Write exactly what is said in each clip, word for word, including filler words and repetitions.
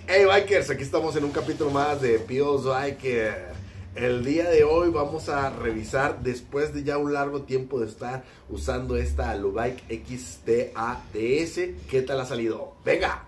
Hey bikers, aquí estamos en un capítulo más de Píos Biker. El día de hoy vamos a revisar, después de ya un largo tiempo de estar usando esta Alubike X T A D S, ¿qué tal ha salido? ¡Venga!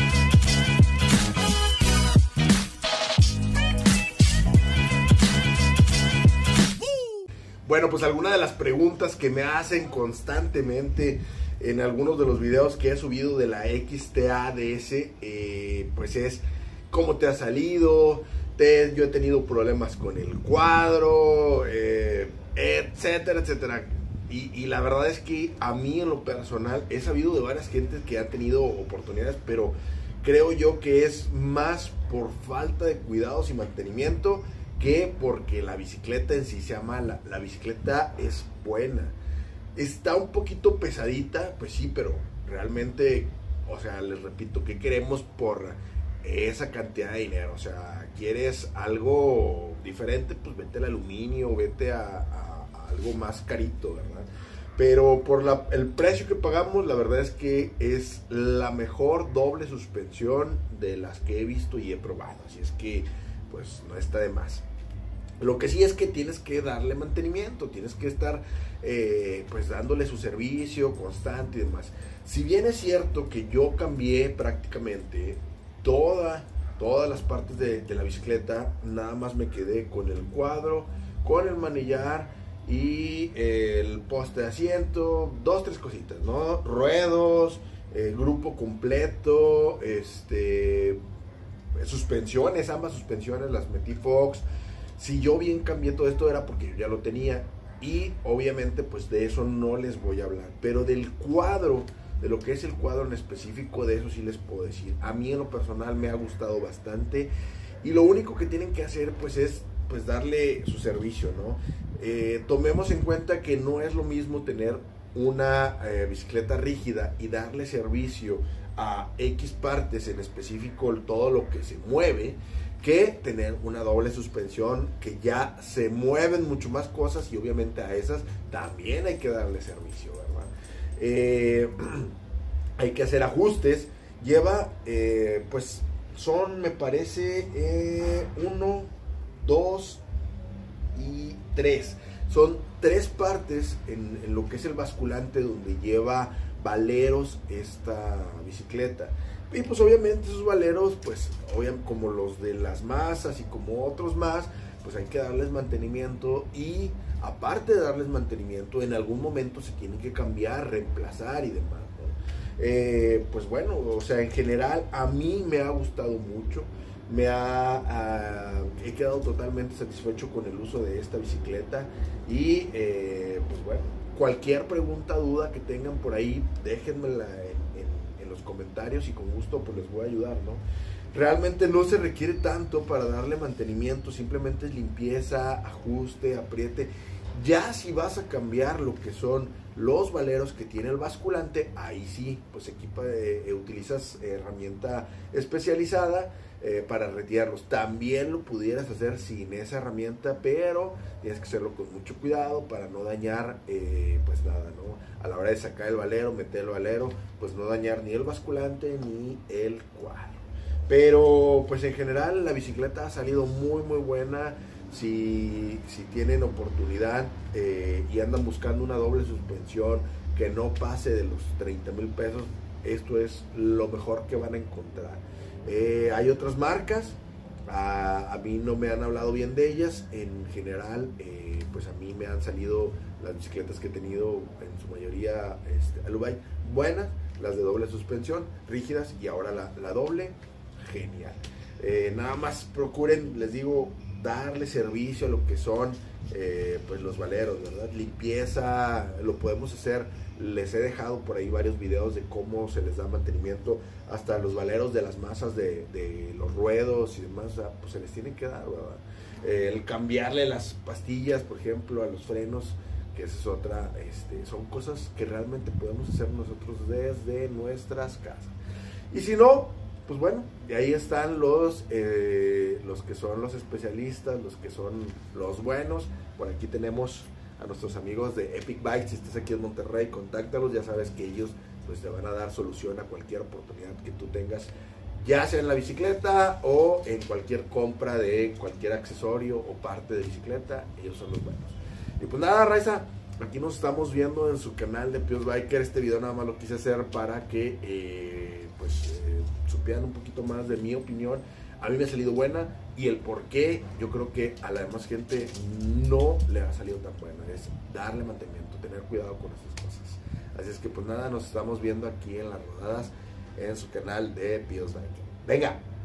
Bueno, pues algunas de las preguntas que me hacen constantemente en algunos de los videos que he subido de la X T A D S, eh, pues es ¿cómo te ha salido? Te, yo he tenido problemas con el cuadro, eh, etcétera, etcétera. Y, y la verdad es que a mí en lo personal he sabido de varias gentes que han tenido oportunidades, pero creo yo que es más por falta de cuidados y mantenimiento que porque la bicicleta en sí sea mala. La bicicleta es buena. Está un poquito pesadita, pues sí, pero realmente, o sea, les repito, ¿qué queremos por esa cantidad de dinero? O sea, ¿quieres algo diferente? Pues vete al aluminio, vete a, a, a algo más carito, ¿verdad? Pero por la, el precio que pagamos, la verdad es que es la mejor doble suspensión de las que he visto y he probado. Así es que, pues, no está de más. Lo que sí es que tienes que darle mantenimiento, tienes que estar eh, pues dándole su servicio constante y demás. Si bien es cierto que yo cambié prácticamente toda, todas las partes de, de la bicicleta, nada más me quedé con el cuadro, con el manillar y el poste de asiento, dos, tres cositas, ¿no? Ruedos, el grupo completo, este, suspensiones, ambas suspensiones las metí Fox. Si yo bien cambié todo esto era porque yo ya lo tenía y obviamente pues de eso no les voy a hablar, pero del cuadro, de lo que es el cuadro en específico, de eso sí les puedo decir. A mí en lo personal me ha gustado bastante y lo único que tienen que hacer pues es pues darle su servicio, ¿no? Eh, tomemos en cuenta que no es lo mismo tener una eh, bicicleta rígida y darle servicio a X partes, en específico todo lo que se mueve, que tener una doble suspensión que ya se mueven mucho más cosas y obviamente a esas también hay que darle servicio, ¿verdad? Eh, hay que hacer ajustes. Lleva, eh, pues son, me parece, eh, uno, dos y tres. Son tres partes en, en lo que es el basculante donde lleva valeros esta bicicleta. Y pues obviamente esos valeros, pues obviamente como los de las masas y como otros más, pues hay que darles mantenimiento y aparte de darles mantenimiento, en algún momento se tienen que cambiar, reemplazar y demás, ¿no? Eh, pues bueno, o sea, en general a mí me ha gustado mucho, me ha, uh, he quedado totalmente satisfecho con el uso de esta bicicleta y eh, pues bueno, cualquier pregunta, duda que tengan por ahí, déjenmela en comentarios y con gusto pues les voy a ayudar, ¿no? Realmente no se requiere tanto para darle mantenimiento, simplemente es limpieza, ajuste, apriete. Ya si vas a cambiar lo que son los valeros que tiene el basculante, ahí sí, pues equipa, eh, utilizas herramienta especializada eh, para retirarlos. También lo pudieras hacer sin esa herramienta, pero tienes que hacerlo con mucho cuidado para no dañar eh, pues nada, ¿no? A la hora de sacar el valero, meter el valero, pues no dañar ni el basculante ni el cuadro. Pero pues en general la bicicleta ha salido muy muy buena. Si, si tienen oportunidad eh, y andan buscando una doble suspensión que no pase de los treinta mil pesos, esto es lo mejor que van a encontrar. Eh, hay otras marcas, a, a mí no me han hablado bien de ellas. En general, eh, pues a mí me han salido las bicicletas que he tenido en su mayoría este, Alubike buenas, las de doble suspensión, rígidas, y ahora la, la doble, genial. Eh, nada más procuren, les digo, darle servicio a lo que son eh, pues los valeros, ¿verdad? Limpieza, lo podemos hacer. Les he dejado por ahí varios videos de cómo se les da mantenimiento hasta los valeros de las masas de, de los ruedos y demás, pues se les tiene que dar, ¿verdad? Eh, el cambiarle las pastillas, por ejemplo, a los frenos, que esa es otra, este, son cosas que realmente podemos hacer nosotros desde nuestras casas. Y si no, pues bueno, y ahí están los, eh, los que son los especialistas, los que son los buenos. Por aquí tenemos a nuestros amigos de Epic Bikes. Si estás aquí en Monterrey, contáctalos, ya sabes que ellos pues te van a dar solución a cualquier oportunidad que tú tengas, ya sea en la bicicleta o en cualquier compra de cualquier accesorio o parte de bicicleta, ellos son los buenos. Y pues nada, Raiza, aquí nos estamos viendo en su canal de Pios Biker. Este video nada más lo quise hacer para que eh, pues eh, supieran un poquito más de mi opinión. A mí me ha salido buena y el por qué yo creo que a la demás gente no le ha salido tan buena es darle mantenimiento, tener cuidado con estas cosas. Así es que pues nada, nos estamos viendo aquí en las rodadas en su canal de Pios Biker. Venga.